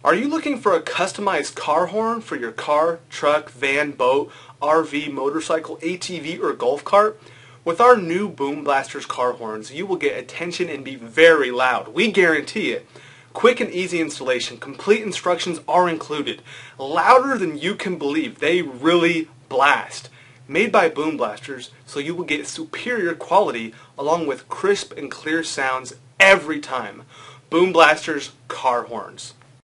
Are you looking for a customized car horn for your car, truck, van, boat, RV, motorcycle, ATV, or golf cart? With our new Boom Blasters car horns, you will get attention and be very loud. We guarantee it. Quick and easy installation. Complete instructions are included. Louder than you can believe. They really blast. Made by Boom Blasters, so you will get superior quality along with crisp and clear sounds every time. Boom Blasters car horns.